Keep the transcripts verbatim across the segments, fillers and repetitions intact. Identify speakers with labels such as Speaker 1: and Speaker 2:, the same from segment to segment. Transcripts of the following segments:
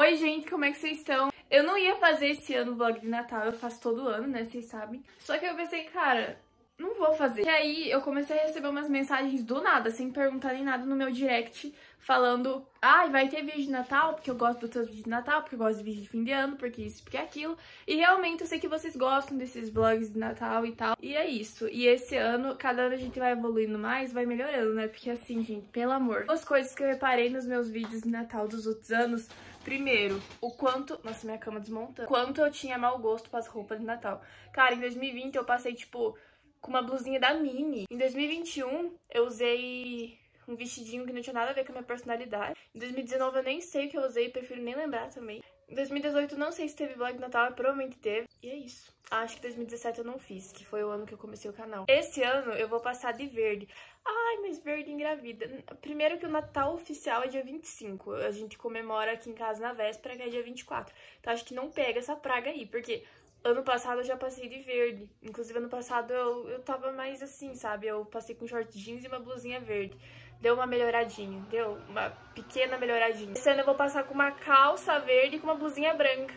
Speaker 1: Oi, gente, como é que vocês estão? Eu não ia fazer esse ano o vlog de Natal, eu faço todo ano, né, vocês sabem. Só que eu pensei, cara, não vou fazer. E aí eu comecei a receber umas mensagens do nada, sem perguntar nem nada no meu direct, falando, ai, ah, vai ter vídeo de Natal, porque eu gosto dos teus vídeos de Natal, porque eu gosto de vídeo de fim de ano, porque isso, porque aquilo. E realmente eu sei que vocês gostam desses vlogs de Natal e tal. E é isso. E esse ano, cada ano a gente vai evoluindo mais, vai melhorando, né? Porque assim, gente, pelo amor. Duas coisas que eu reparei nos meus vídeos de Natal dos outros anos. Primeiro, o quanto... Nossa, minha cama desmontando. Quanto eu tinha mau gosto para as roupas de Natal. Cara, em dois mil e vinte eu passei, tipo, com uma blusinha da Mini. Em dois mil e vinte e um eu usei um vestidinho que não tinha nada a ver com a minha personalidade. Em dois mil e dezenove eu nem sei o que eu usei, prefiro nem lembrar também. Em dois mil e dezoito não sei se teve vlog de Natal, mas provavelmente teve. E é isso. Acho que dois mil e dezessete eu não fiz, que foi o ano que eu comecei o canal. Esse ano eu vou passar de verde. Ai, mas verde engravida. Primeiro que o Natal oficial é dia vinte e cinco. A gente comemora aqui em casa na véspera, que é dia vinte e quatro. Então acho que não pega essa praga aí, porque ano passado eu já passei de verde. Inclusive ano passado eu, eu tava mais assim, sabe? Eu passei com short jeans e uma blusinha verde. Deu uma melhoradinha, deu uma pequena melhoradinha. Esse ano eu vou passar com uma calça verde e com uma blusinha branca.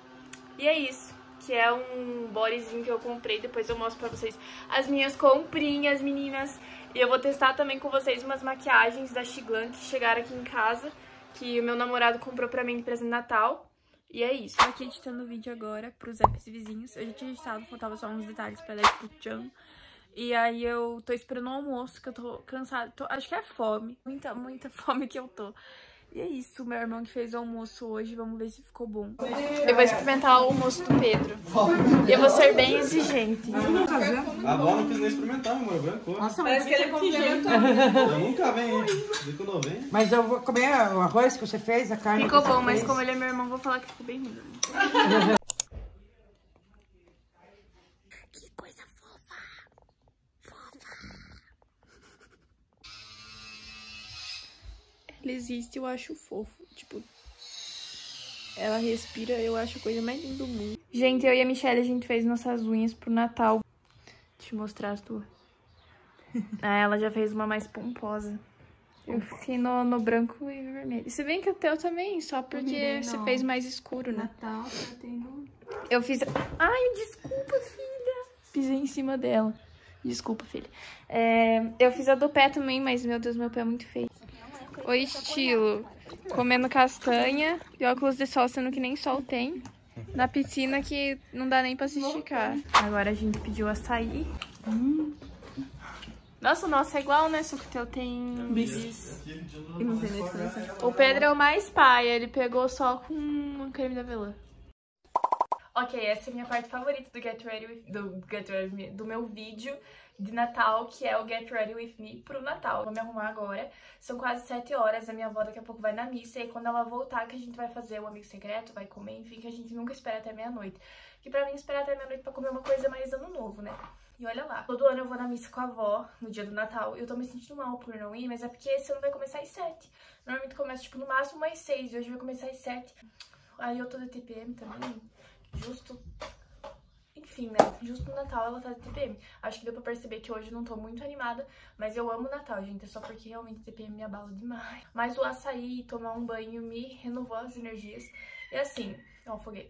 Speaker 1: E é isso, que é um bodyzinho que eu comprei. Depois eu mostro pra vocês as minhas comprinhas, meninas. E eu vou testar também com vocês umas maquiagens da Xiglan que chegaram aqui em casa, que o meu namorado comprou pra mim de presente de Natal. E é isso. Tô aqui editando o vídeo agora pros apps vizinhos. Eu já tinha editado, faltava só uns detalhes pra dar tipo tchan. E aí eu tô esperando o almoço, que eu tô cansada. Tô, acho que é fome. Muita, muita fome que eu tô. E é isso, meu irmão que fez o almoço hoje. Vamos ver se ficou bom. Eu vou experimentar o almoço do Pedro. E eu vou ser bem exigente.
Speaker 2: A avó não quis nem experimentar, meu amor. Branco.
Speaker 3: Nossa, parece que ele complementou.
Speaker 2: Eu nunca venho, hein? Desde quando eu venho.
Speaker 3: Mas eu vou comer o arroz que você fez, a carne.
Speaker 1: Ficou
Speaker 3: que você
Speaker 1: bom, mas
Speaker 3: fez.
Speaker 1: como ele é meu irmão, vou falar que ficou bem ruim. Que coisa fofa. Fofa. Ela existe, eu acho fofo. Tipo, ela respira, eu acho a coisa mais linda do mundo. Gente, eu e a Michelle, a gente fez nossas unhas pro Natal. Deixa eu mostrar as tuas. Ah, ela já fez uma mais pomposa. Eu fiquei no, no branco e vermelho. Se bem que o teu também, só porque você fez mais escuro, né?
Speaker 4: Natal tá tendo...
Speaker 1: Eu fiz... Ai, desculpa, filha. Pisei em cima dela. Desculpa, filha. É, eu fiz a do pé também, mas, meu Deus, meu pé é muito feio. O estilo. Comendo castanha e óculos de sol, sendo que nem sol tem. Na piscina que não dá nem pra se esticar. Agora a gente pediu açaí. Hum. Nossa, o nosso é igual, né? Só que o teu tem bis. E não tem diferença. O Pedro é o mais paia, ele pegou só com um creme de avelã. Ok, essa é a minha parte favorita do Get Ready With, do, Get Ready With Me, do meu vídeo de Natal, que é o Get Ready With Me pro Natal. Vou me arrumar agora, são quase sete horas, a minha avó daqui a pouco vai na missa, e aí quando ela voltar que a gente vai fazer o amigo secreto, vai comer, enfim, que a gente nunca espera até meia-noite. Que pra mim, esperar até meia-noite pra comer uma coisa mais ano novo, né? E olha lá, todo ano eu vou na missa com a avó, no dia do Natal, e eu tô me sentindo mal por não ir, mas é porque esse ano vai começar às sete. Normalmente começa, tipo, no máximo às seis, e hoje vai começar às sete. Aí eu tô de T P M também, justo... Enfim, né? Justo no Natal ela tá de T P M. Acho que deu pra perceber que hoje eu não tô muito animada, mas eu amo o Natal, gente. É só porque realmente T P M me abala demais. Mas o açaí e tomar um banho me renovou as energias. E assim, ó, foguete.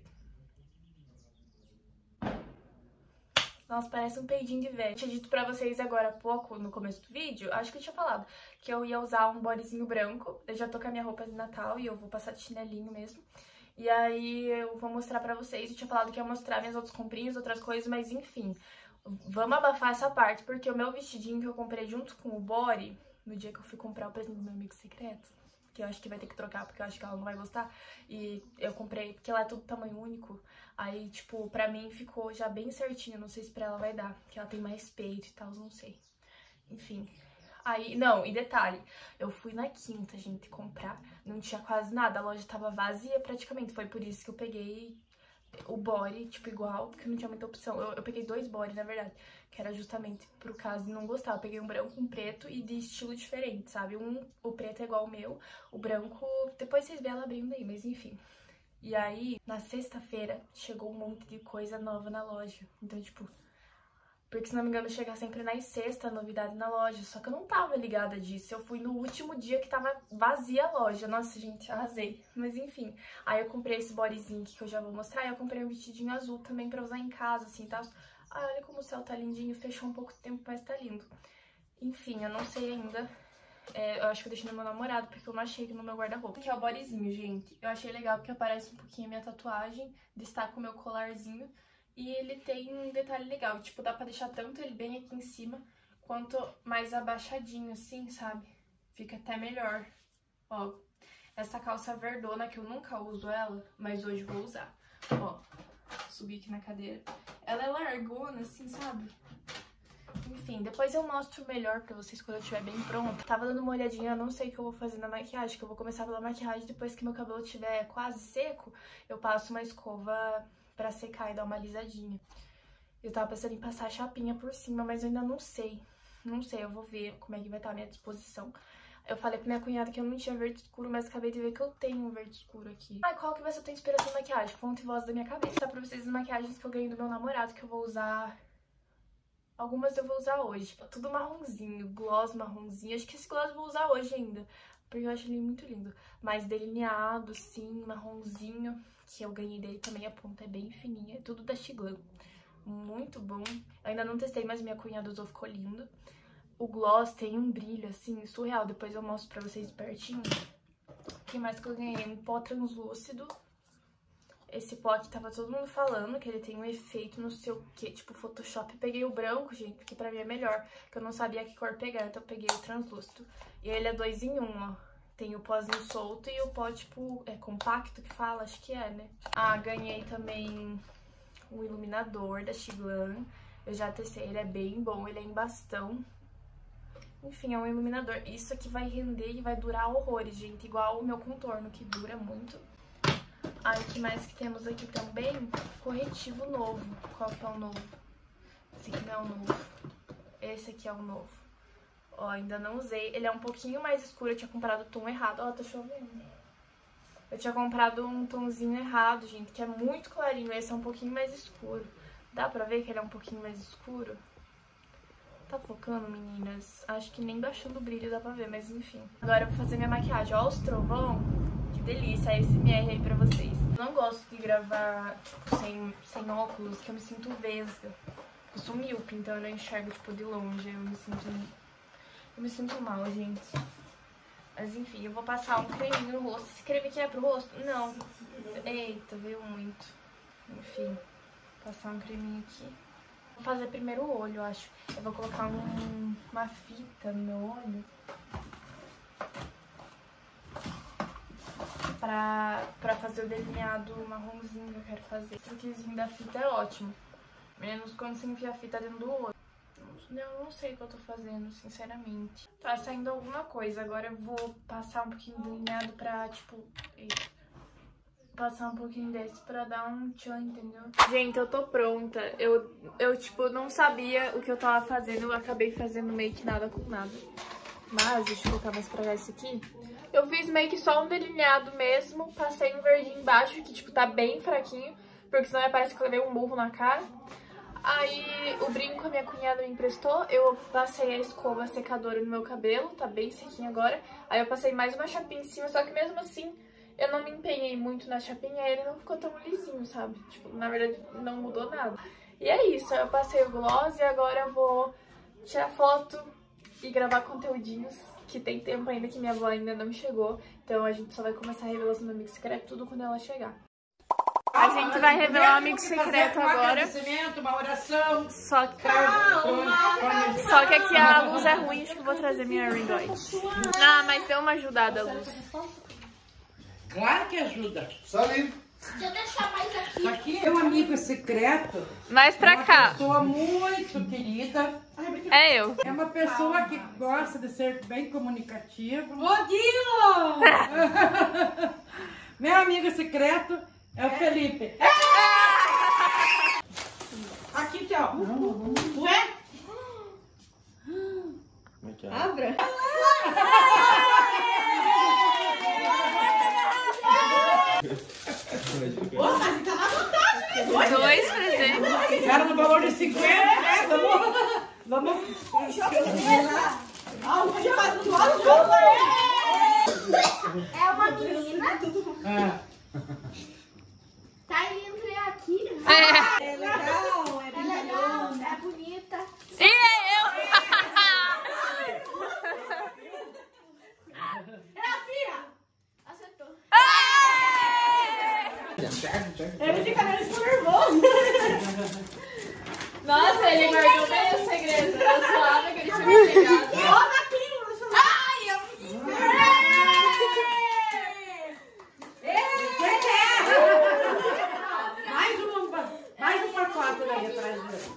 Speaker 1: Nossa, parece um peidinho de velho. Eu tinha dito pra vocês agora há pouco, no começo do vídeo, acho que eu tinha falado, que eu ia usar um bodyzinho branco. Eu já tô com a minha roupa de Natal e eu vou passar de chinelinho mesmo. E aí eu vou mostrar pra vocês. Eu tinha falado que ia mostrar minhas outras comprinhas, outras coisas, mas enfim. Vamos abafar essa parte, porque o meu vestidinho que eu comprei junto com o body, no dia que eu fui comprar o presente do meu amigo secreto, que eu acho que vai ter que trocar, porque eu acho que ela não vai gostar, e eu comprei, porque lá é tudo tamanho único, aí, tipo, pra mim ficou já bem certinho, não sei se pra ela vai dar, porque ela tem mais peito e tal, não sei. Enfim... Aí, não, e detalhe, eu fui na quinta, gente, comprar, não tinha quase nada, a loja tava vazia praticamente, foi por isso que eu peguei o body, tipo, igual, porque não tinha muita opção. Eu, eu peguei dois body, na verdade, que era justamente pro caso de não gostar. Eu peguei um branco, um preto e de estilo diferente, sabe? Um, o preto é igual ao meu, o branco, depois vocês vêem ela abrindo aí, mas enfim. E aí, na sexta-feira, chegou um monte de coisa nova na loja, então, tipo... Porque, se não me engano, chega sempre na sexta, novidade na loja. Só que eu não tava ligada disso. Eu fui no último dia que tava vazia a loja. Nossa, gente, arrasei. Mas, enfim. Aí eu comprei esse bodyzinho aqui que eu já vou mostrar. E eu comprei um vestidinho azul também pra usar em casa, assim, tá? Ai, olha como o céu tá lindinho. Fechou um pouco de tempo, mas tá lindo. Enfim, eu não sei ainda. É, eu acho que eu deixei no meu namorado, porque eu não achei no meu guarda-roupa. Aqui é o bodyzinho, gente. Eu achei legal porque aparece um pouquinho a minha tatuagem. Destaca o meu colarzinho. E ele tem um detalhe legal, tipo, dá pra deixar tanto ele bem aqui em cima, quanto mais abaixadinho, assim, sabe? Fica até melhor. Ó, essa calça verdona, que eu nunca uso ela, mas hoje vou usar. Ó, subi aqui na cadeira. Ela é largona, assim, sabe? Enfim, depois eu mostro melhor pra vocês quando eu estiver bem pronta. Tava dando uma olhadinha, eu não sei o que eu vou fazer na maquiagem, que eu vou começar pela maquiagem, depois que meu cabelo estiver quase seco, eu passo uma escova pra secar e dar uma alisadinha. Eu tava pensando em passar a chapinha por cima, mas eu ainda não sei. Não sei, eu vou ver como é que vai estar a minha disposição. Eu falei pra minha cunhada que eu não tinha verde escuro, mas acabei de ver que eu tenho um verde escuro aqui. Ai, qual que vai ser a tua inspiração na maquiagem? Fonte e voz da minha cabeça. Tá pra vocês as maquiagens que eu ganhei do meu namorado, que eu vou usar... Algumas eu vou usar hoje. Tudo marronzinho, gloss marronzinho. Acho que esse gloss eu vou usar hoje ainda, porque eu acho ele muito lindo. Mais delineado, sim, marronzinho, que eu ganhei dele também. A ponta é bem fininha, é tudo da Chiglan. Muito bom. Eu ainda não testei, mas minha cunhada usou, ficou lindo. O gloss tem um brilho, assim, surreal. Depois eu mostro pra vocês de pertinho. O que mais que eu ganhei? Um pó translúcido. Esse pó aqui tava todo mundo falando que ele tem um efeito não sei o que, tipo Photoshop. Eu peguei o branco, gente, porque pra mim é melhor, porque eu não sabia que cor pegar, então eu peguei o translúcido. E ele é dois em um, ó. Tem o pozinho solto e o pó, tipo, é compacto que fala, acho que é, né? Ah, ganhei também o iluminador da Chiglan. Eu já testei, ele é bem bom, ele é em bastão. Enfim, é um iluminador. Isso aqui vai render e vai durar horrores, gente, igual o meu contorno, que dura muito. Aí, o que mais que temos aqui também? Corretivo novo. Qual que é o novo? Esse aqui não é o novo. Esse aqui é o novo. Ó, ainda não usei. Ele é um pouquinho mais escuro. Eu tinha comprado o tom errado. Ó, tá chovendo. Eu tinha comprado um tomzinho errado, gente, que é muito clarinho. Esse é um pouquinho mais escuro. Dá pra ver que ele é um pouquinho mais escuro? Tá focando, meninas? Acho que nem baixando o brilho dá pra ver, mas enfim. Agora eu vou fazer minha maquiagem. Ó os trovão. Que delícia, A S M R aí pra vocês. Eu não gosto de gravar, tipo, sem, sem óculos, que eu me sinto vesga. Eu sou míope, então eu não enxergo, tipo, de longe. Eu me sinto... Eu me sinto mal, gente. Mas enfim, eu vou passar um creminho no rosto. Esse creme aqui é pro rosto? Não. Eita, veio muito. Enfim, vou passar um creminho aqui. Vou fazer primeiro o olho, eu acho. Eu vou colocar um, uma fita no meu olho. Pra, pra fazer o delineado marronzinho que eu quero fazer. Esse truquezinho da fita é ótimo. Menos quando você enfia a fita dentro do olho. Eu não sei o que eu tô fazendo, sinceramente. Tá saindo alguma coisa. Agora eu vou passar um pouquinho de delineado pra, tipo... Passar um pouquinho desse pra dar um tchan, entendeu? Gente, eu tô pronta. Eu, eu, tipo, não sabia o que eu tava fazendo. Eu acabei fazendo meio que nada com nada. Mas, deixa eu colocar mais pra cá isso aqui. Eu fiz meio que só um delineado mesmo. Passei um verdinho embaixo, que, tipo, tá bem fraquinho. Porque senão parece que eu levei um murro na cara. Aí, o brinco a minha cunhada me emprestou. Eu passei a escova secadora no meu cabelo. Tá bem sequinho agora. Aí eu passei mais uma chapinha em cima. Só que mesmo assim... Eu não me empenhei muito na chapinha, ele não ficou tão lisinho, sabe? Tipo, na verdade, não mudou nada. E é isso, eu passei o gloss e agora eu vou tirar foto e gravar conteúdinhos, que tem tempo ainda que minha avó ainda não chegou. Então a gente só vai começar a revelação do amigo secreto, tudo quando ela chegar. A gente vai revelar o amigo secreto agora.
Speaker 3: Uma oração.
Speaker 1: Só que, só que aqui a luz é ruim, acho que eu vou trazer minha ring light. Não, mas deu uma ajudada a luz.
Speaker 3: Claro que ajuda.
Speaker 2: Só ali.
Speaker 4: Deixa eu deixar mais aqui.
Speaker 3: Isso aqui é um amigo secreto.
Speaker 1: Mais pra
Speaker 3: é uma
Speaker 1: cá.
Speaker 3: Uma pessoa muito querida.
Speaker 1: É eu.
Speaker 3: É uma pessoa que gosta de ser bem comunicativa. Odilo! Meu amigo secreto é o Felipe. Aqui, ó. Ué?
Speaker 2: Como é que é?
Speaker 4: Abra.
Speaker 3: Ô, mas tá na vantagem, né?
Speaker 1: Dois presentes.
Speaker 3: Era no valor de cinquenta, né? Vamos.
Speaker 4: É uma menina.
Speaker 3: Ah.
Speaker 4: Tá entre aqui.
Speaker 1: É.
Speaker 3: É legal, é
Speaker 4: É legal, é bonita.
Speaker 1: E eu!
Speaker 4: É a Fia. Acertou.
Speaker 3: Ele fica nervoso nervoso.
Speaker 1: Nossa, ele guardou bem o segredo. Eu suava que ele tinha me pegado.
Speaker 3: Olha aqui, ai, eu... Mais uma, mais uma quatro aí atrás dele.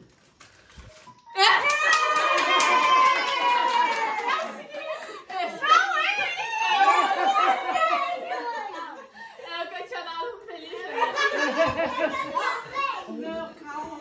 Speaker 1: É o que eu tinha dado feliz.
Speaker 3: Não, calma.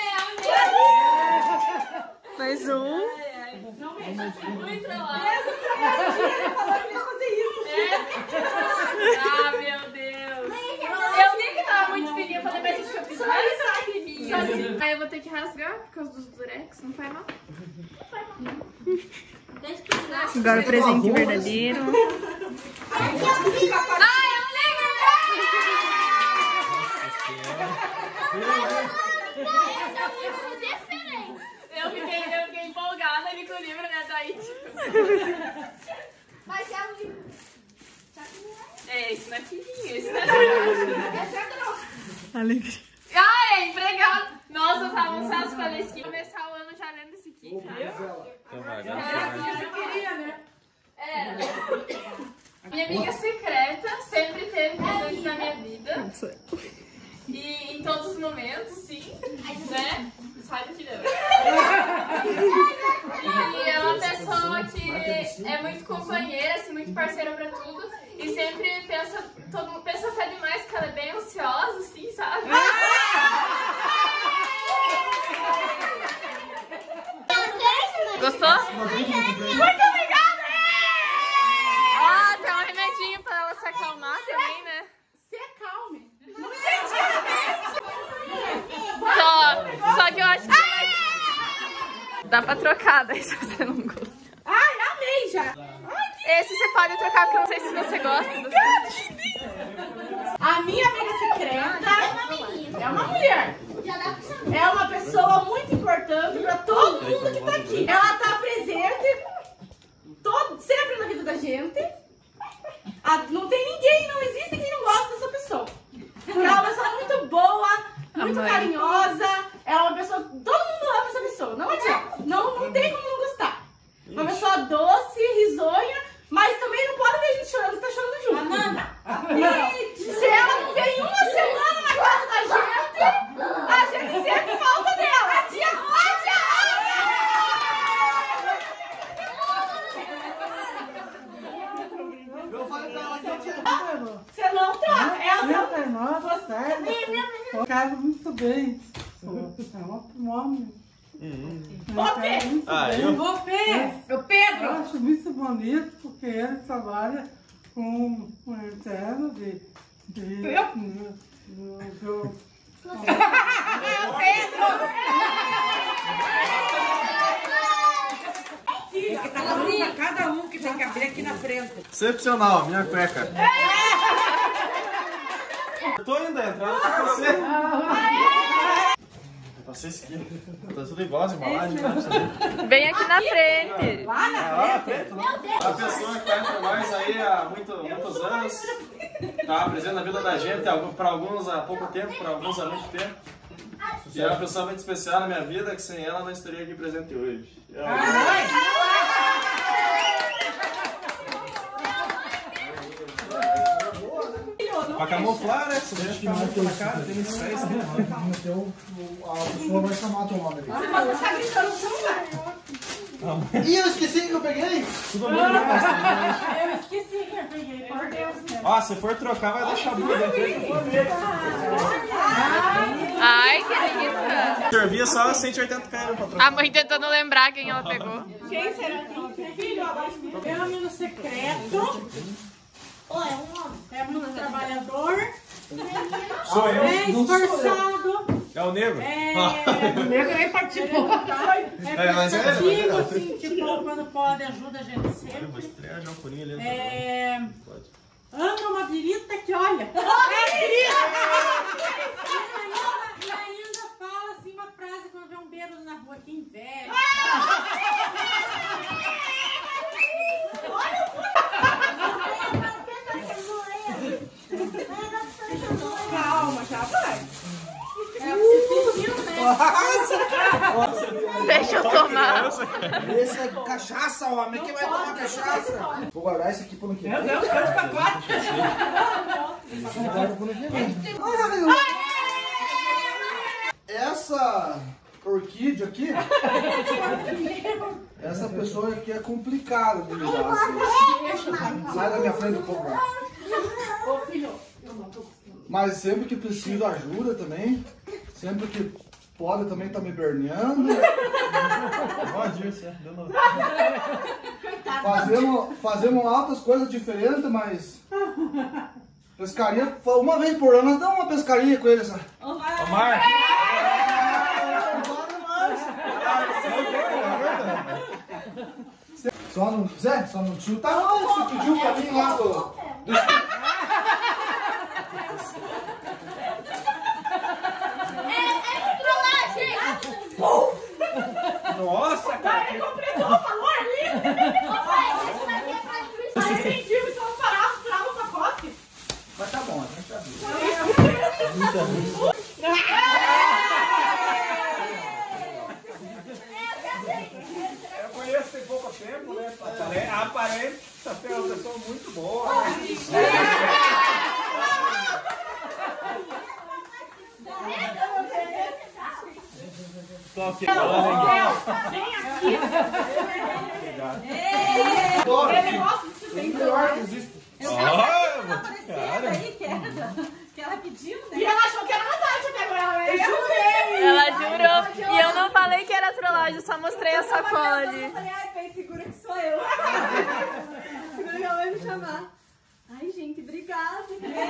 Speaker 1: Mais um.
Speaker 3: Não mexa.
Speaker 1: Muito lá.
Speaker 3: Ele falou que ia fazer isso.
Speaker 1: Ah, meu Deus. Eu vi que tava muito fininho. Eu falei, mas deixa eu pisar. Olha só que fininho. Aí eu vou ter que rasgar por causa dos durex. Não faz mal. Agora o presente verdadeiro.
Speaker 4: Ai, eu
Speaker 1: Eu fiquei, eu fiquei empolgada ali com o livro, né, Thaís?
Speaker 4: Mas é um livro.
Speaker 1: É, esse não é fininho, esse não é
Speaker 4: É certo não.
Speaker 1: Alegria. Ah, é empregado. Nossa, eu tava ansiosa pra ler esse aqui. Começar o ano já lendo esse aqui, cara.
Speaker 3: Eu queria, né?
Speaker 1: É. Minha amiga secreta sempre teve presente na minha vida. E em todos os momentos, sim. Né? Sai daqui, não. E é uma pessoa que é muito companheira, assim, muito parceira pra tudo. E sempre pensa, todo mundo pensa até demais que ela é bem ansiosa, assim, sabe? Gostou? Muito obrigada! Ó, tem um remedinho pra ela se acalmar também, né?
Speaker 3: Se acalme.
Speaker 1: Só, só que eu acho que dá pra trocar, daí se você não gosta.
Speaker 3: Ai, amei já.
Speaker 1: Esse você pode trocar, porque eu não sei se você gosta.
Speaker 3: A minha amiga secreta é uma mulher. É uma pessoa muito importante pra todo mundo que tá aqui. Ela tá presente todo, sempre na vida da gente. A, não tem ninguém, não existe quem não gosta dessa pessoa. Porque é uma pessoa muito boa, muito
Speaker 1: Amém.
Speaker 3: carinhosa. É uma pessoa. Todo mundo ama essa pessoa. Não adianta. Não, não tem como não gostar. Uma pessoa doce, risonha, mas também não pode ver a gente chorando, tá chorando junto. E se ela não vem uma semana na casa da gente, a gente sente falta dela. A tia, a tia,
Speaker 2: Eu falei pra ela que eu tinha.
Speaker 3: você não troca. Ela não.
Speaker 5: Nossa, sério. Casa muito bem. É uma homem.
Speaker 3: Ô, Pedro.
Speaker 2: Ah, eu?
Speaker 3: Ô, Pedro. Ô, Pedro.
Speaker 5: Eu acho muito bonito porque ele trabalha com um interno de. de
Speaker 3: Eu?
Speaker 5: do, do,
Speaker 3: Filha, cada um, cada um que tem que abrir aqui na frente.
Speaker 2: Excepcional, minha cueca. Eu tô indo, a entrada pra você. Eu passei esse aqui. Tá tudo igual as embalagens, né?
Speaker 1: Vem aqui na frente.
Speaker 3: Lá na
Speaker 2: É lá na frente, né? A pessoa que tá entre nós aí há muito, muitos anos, tá presente na vida da gente, para alguns há pouco tempo, para alguns há muito tempo. E é uma pessoa muito especial na minha vida, que sem ela não estaria aqui presente hoje. Eu... Pra camuflar, né? Se você ficar muito na cara, tem muitos pés.
Speaker 5: a pessoa vai chamar teu nome ali.
Speaker 3: Você pode estar gritando no celular.
Speaker 2: Ih, eu esqueci que eu peguei! Tudo bem, né?
Speaker 3: Eu esqueci que eu peguei, por Deus, né?
Speaker 2: Ó, se for trocar, vai deixar a bunda dentro aí.
Speaker 1: Ai, que delícia.
Speaker 2: Servia só cento e oitenta km pra trocar.
Speaker 1: A mãe tentando lembrar quem ela pegou.
Speaker 3: Quem será que filho? É um amigo secreto.
Speaker 4: Ou é um homem?
Speaker 3: É muito trabalhador.
Speaker 2: Sou eu.
Speaker 3: É esforçado.
Speaker 2: É o negro?
Speaker 3: É...
Speaker 5: O negro nem participou.
Speaker 2: É, mas é, mas é.
Speaker 3: Tipo assim, tipo, quando pode, ajuda a gente
Speaker 2: Eu vou
Speaker 3: sempre.
Speaker 2: estrear já um furinho ali.
Speaker 3: É...
Speaker 2: Pode.
Speaker 3: Ama uma birita que olha. É e ainda fala assim uma frase quando vê um bêbado na rua, que inveja. Calma, já vai. É, você pediu, né?
Speaker 1: Deixa eu tomar.
Speaker 6: Esse é cachaça, homem. Quem vai tomar cachaça? Vou guardar esse aqui pro ano que vem.
Speaker 3: Meu Deus, quanto pacote.
Speaker 6: Esse aqui guarda pro ano que vem. Essa orquídea aqui, essa pessoa aqui é complicada de lidar. Assim. Sai da minha frente um pouco.
Speaker 3: Ô, filho.
Speaker 6: Mas sempre que preciso ajuda também. Sempre que pode também tá me berneando.
Speaker 2: Pode ir, certo. Deu no...
Speaker 6: Fazemos, fazemos altas coisas diferentes, mas... Pescaria, uma vez por ano, nós damos uma pescaria com ele. Sabe?
Speaker 2: Omar!
Speaker 6: Só não, Zé, só não tio tá não, você pediu pra mim lá do... do...
Speaker 2: Nossa, cara!
Speaker 3: Ele completou o valor ali. Aí tem filme, só parar, tirava o pacote.
Speaker 6: Mas tá bom, a gente já viu.
Speaker 2: Eu conheço tem pouco tempo, né? Apare- Aparenta ser uma pessoa muito boa. Né? Tô aqui.
Speaker 3: Vem aqui.
Speaker 6: Adoro,
Speaker 3: Ele gosta de se
Speaker 6: o
Speaker 3: sentir.
Speaker 6: melhor que existe.
Speaker 2: Ah, vou te cara.
Speaker 3: Que ela pediu, né? E ela achou que era verdade até agora. Eu jurei.
Speaker 1: Ela jurou. E eu não falei que era trollagem, só mostrei a sacola ali.
Speaker 4: Eu falei, ai, bem, segura que sou eu. Segura que ela vai me chamar. Ai, gente, obrigada.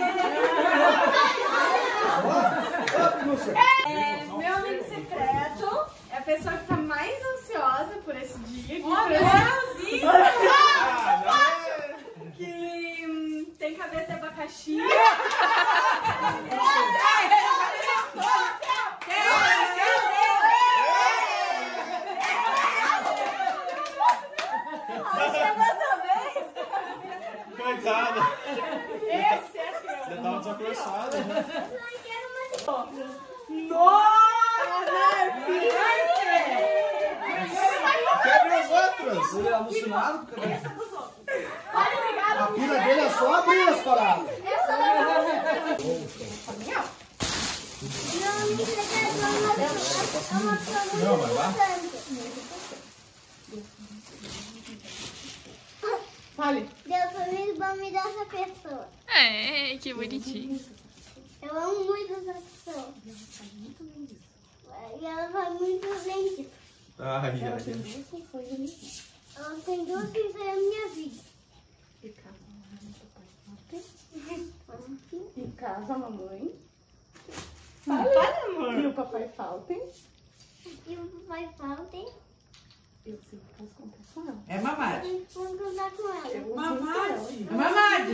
Speaker 4: É, meu amigo secreto é a pessoa que tá mais ansiosa por esse dia. Que,
Speaker 3: Oh, meu
Speaker 4: que hum, tem cabeça de abacaxi.
Speaker 2: Coitada.
Speaker 3: Esse é seu.
Speaker 2: Já tava desacroçada, né? Quebre os outros.
Speaker 6: Ele é alucinado porque a pira dele é só abrir as paradas.
Speaker 2: Não, mas lá.
Speaker 3: Fale.
Speaker 4: Deus foi muito bom me dar essa pessoa.
Speaker 1: É, que bonitinho.
Speaker 4: Eu amo muito essa pessoa. E ela vai muito bem.
Speaker 2: Ai, ai, ai.
Speaker 4: Ela tem duas coisas na minha vida.
Speaker 3: Em casa, mamãe. Fala, amor. E o papai faltem.
Speaker 4: E o papai falta.
Speaker 3: Eu sei que posso contar com ela.
Speaker 5: É mamade.
Speaker 4: Eu vou contar com ela.
Speaker 3: Mamade.
Speaker 5: Mamade.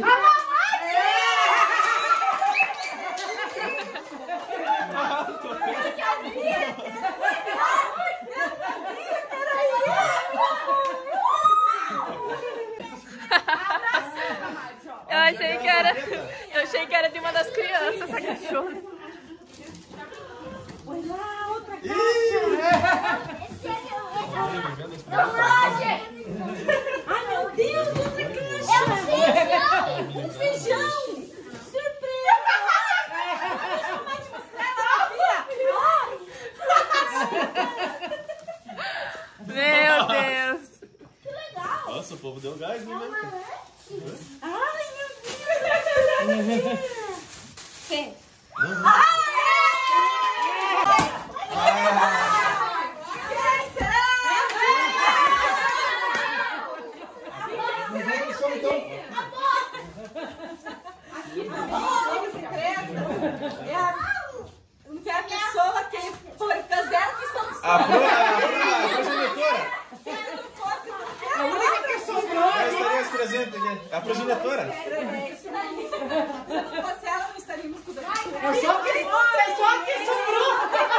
Speaker 1: Eu achei que era. Eu achei que era de uma das crianças, essa cachorra.
Speaker 3: Olha lá, outra
Speaker 4: Esse é meu.
Speaker 3: Ai, meu Deus, outra caixa.
Speaker 4: É um feijão! Um feijão! Surpresa!
Speaker 3: Vai te mostrar ela,
Speaker 1: Meu Deus.
Speaker 4: Que legal!
Speaker 2: Nossa, o povo deu gás, né?
Speaker 3: Ai, meu Deus.
Speaker 4: Quem?
Speaker 3: É a, é a pessoa que
Speaker 2: A, pro, a, a progenitora.
Speaker 3: A única que sobrou.
Speaker 2: Ela estaria esse presente aqui. A progenitora.
Speaker 3: Se não fosse ela, não estaríamos com dor. É só que, é só que sobrou.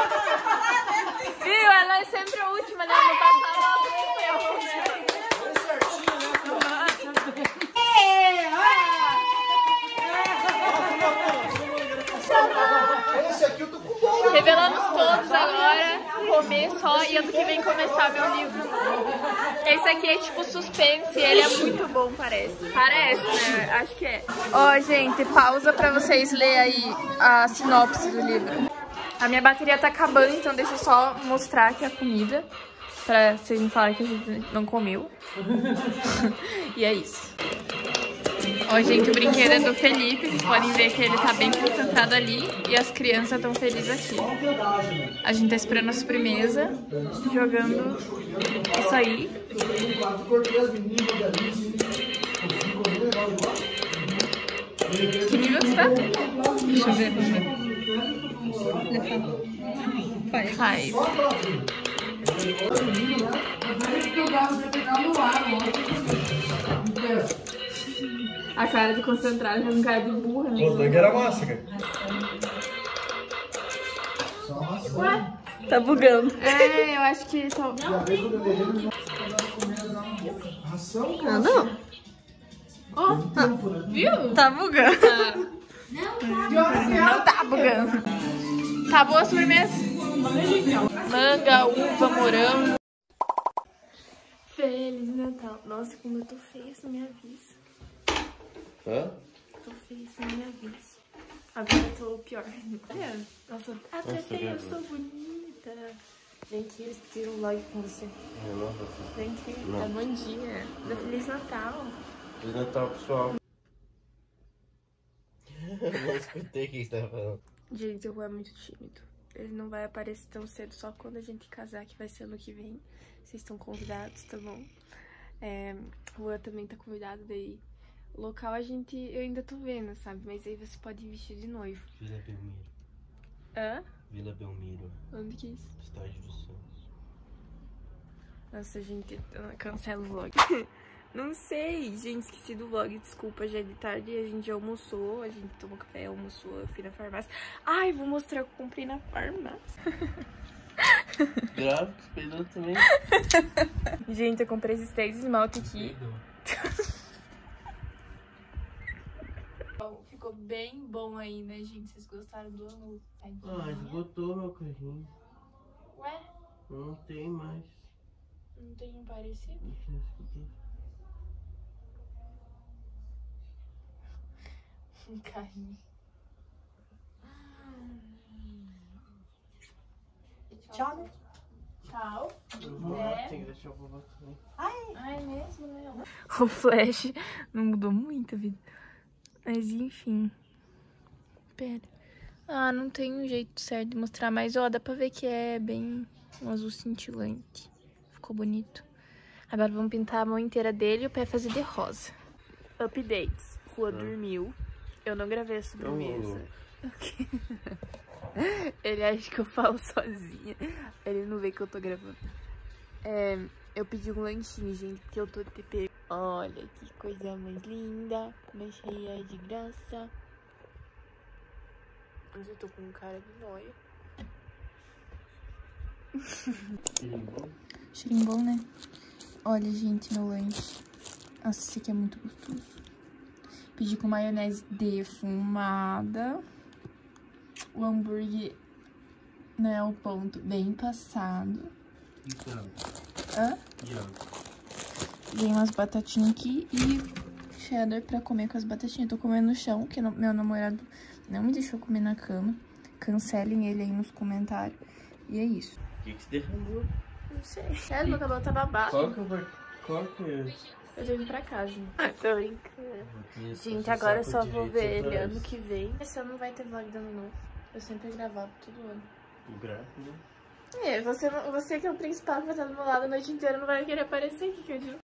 Speaker 1: Viu? Ela é sempre a última, né? Não passava o erro, né?
Speaker 6: Esse aqui eu tô com dor.
Speaker 1: Revelamos todos agora, comer só e ano que vem começar meu livro. Esse aqui é tipo suspense, ele é muito bom, parece. Parece, né? Acho que é. Ó, gente, pausa pra vocês lerem aí a sinopse do livro. A minha bateria tá acabando, então deixa eu só mostrar aqui a comida. Pra vocês não falarem que a gente não comeu. E é isso. Ó, gente, o brinquedo é do Felipe. Vocês podem ver que ele tá bem concentrado ali. E as crianças estão felizes aqui. A gente tá esperando a sobremesa. Jogando isso aí. Que nível você tá? Deixa eu ver. Five. A cara de concentrado já não cara de burra, né?
Speaker 2: Pô, era massa, cara.
Speaker 1: Ué? Tá bugando. É, eu acho que tá...
Speaker 6: Ah,
Speaker 1: não. Ó, oh, tá. Viu? Tá bugando. Tá. Não tá bugando. Tá boa a sobremesa? Manga, uva, morango. Feliz Natal. Nossa, como eu tô feia, isso não me avisa.
Speaker 7: Hã?
Speaker 1: Tô feia, isso não me avisa. Agora eu tô pior. Olha, nossa, até feia, eu sou bonita. Vem aqui, eles pediram um vlog com você. Vem aqui, é bom dia. Da Feliz Natal.
Speaker 7: Feliz Natal, pessoal. Eu não escutei o que você tava falando.
Speaker 1: Gente, o Rua é muito tímido. Ele não vai aparecer tão cedo, só quando a gente casar, que vai ser ano que vem. Vocês estão convidados, tá bom? É, o Rua também tá convidado, daí... O local a gente... Eu ainda tô vendo, sabe? Mas aí você pode ir vestido de noivo.
Speaker 7: Vila Belmiro.
Speaker 1: Hã?
Speaker 7: Vila Belmiro.
Speaker 1: Onde que é isso?
Speaker 7: Estádio do Santos.
Speaker 1: Nossa, gente, cancela o vlog. Não sei, gente, esqueci do vlog, desculpa, já é de tarde, a gente já almoçou, a gente tomou café, almoçou, eu fui na farmácia. Ai, vou mostrar o que eu comprei na farmácia.
Speaker 7: Grave, esperando também.
Speaker 1: Gente, eu comprei esses três esmalte aqui. Ficou bem bom aí, né, gente? Vocês gostaram do ângulo?
Speaker 7: Ah, esgotou meu carrinho.
Speaker 1: Ué?
Speaker 7: Não tem mais.
Speaker 1: Não tem um parecido? Um carrinho.
Speaker 3: Tchau, né?
Speaker 1: Tchau.
Speaker 7: Não,
Speaker 1: É.
Speaker 7: tem que deixar o vovô também.
Speaker 3: Ai,
Speaker 1: Ai, mesmo, né? O Flash não mudou muito a vida. Mas enfim. Pera. Ah, não tem um jeito certo de mostrar, mas ó, dá pra ver que é bem um azul cintilante. Ficou bonito. Agora vamos pintar a mão inteira dele e o pé fazer de rosa. Updates. Rua dormiu. Eu não gravei a sobremesa. Okay. Ele acha que eu falo sozinha. Ele não vê que eu tô gravando. É, eu pedi um lanchinho, gente, porque eu tô de T P. Olha que coisa mais linda. Mais cheia de graça. Mas eu tô com um cara de nóia.
Speaker 7: Cheirinho bom?
Speaker 1: Cheirinho bom, né? Olha, gente, meu lanche. Nossa, esse aqui é muito gostoso. Pedi com maionese defumada. O hambúrguer, né, o ponto bem passado.
Speaker 7: E frango?
Speaker 1: Hã?
Speaker 7: E
Speaker 1: Vem umas batatinhas aqui e cheddar pra comer com as batatinhas. Eu tô comendo no chão, porque meu namorado não me deixou comer na cama. Cancelem ele aí nos comentários. E é isso.
Speaker 7: o que que se derramou?
Speaker 1: Não sei. Sério, meu cabelo tá babado.
Speaker 7: Qual que vai... Qual que é?
Speaker 1: Eu já vim pra casa, gente. Ah, tô brincando. Gente, agora eu só vou ver ele ano que vem. Esse ano não vai ter vlog de ano novo. Eu sempre gravava todo ano.
Speaker 7: O gráfico, né?
Speaker 1: É, você, não- você que é o principal que vai estar do meu lado a noite inteira, não vai querer aparecer aqui, que eu digo.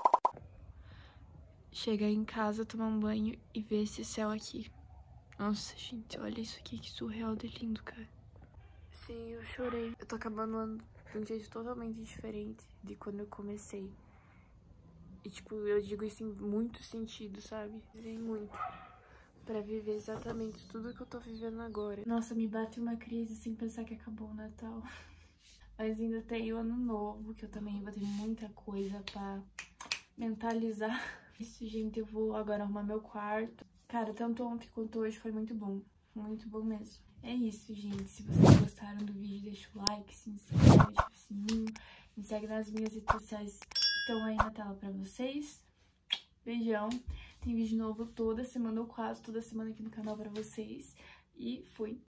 Speaker 1: Chegar em casa, tomar um banho e ver esse céu aqui. Nossa, gente, olha isso aqui, que surreal de lindo, cara. Sim, eu chorei. Eu tô acabando o ano de um jeito totalmente diferente de quando eu comecei. E, tipo, eu digo isso em muito sentido, sabe? Em muito. Pra viver exatamente tudo que eu tô vivendo agora. Nossa, me bate uma crise sem pensar que acabou o Natal. Mas ainda tem o Ano Novo, que eu também vou ter muita coisa pra mentalizar. Isso, gente, eu vou agora arrumar meu quarto. Cara, tanto ontem quanto hoje foi muito bom. Muito bom mesmo. É isso, gente. Se vocês gostaram do vídeo, deixa o like, se inscreve, ativa o sininho. Me segue nas minhas redes sociais que estão aí na tela pra vocês. Beijão. Tem vídeo novo toda semana, ou quase toda semana aqui no canal pra vocês. E fui.